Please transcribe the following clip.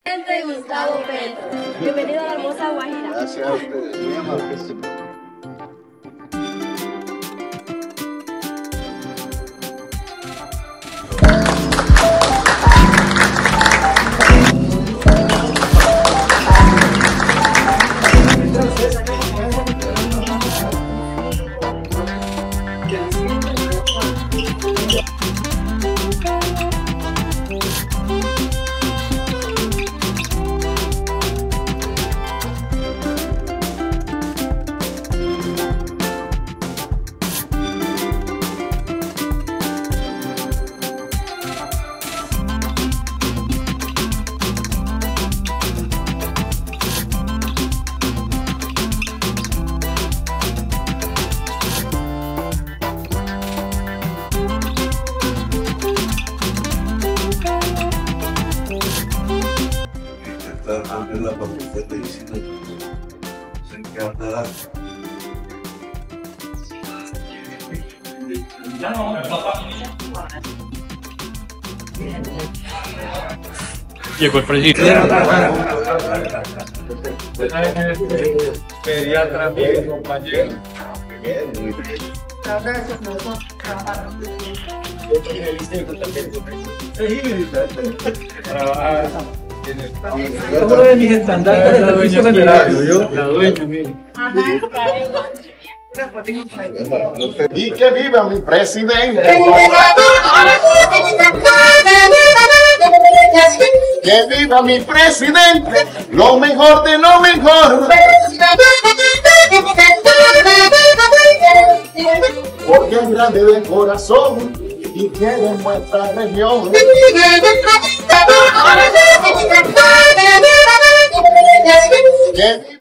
Presidente Gustavo Petro, bienvenido a la hermosa Guajira. Gracias a ustedes, muy amables. La facultad de medicina se encargará. Llegó el presidente. Pediatra, mi compañero. Muy bien. Trabajar. Uno de mis estandartes de servicio veterario, yo. La dueña, mire. Y que viva mi presidente. Que viva mi presidente, lo mejor de lo mejor. Porque es grande de corazón y quiere nuestra región. Que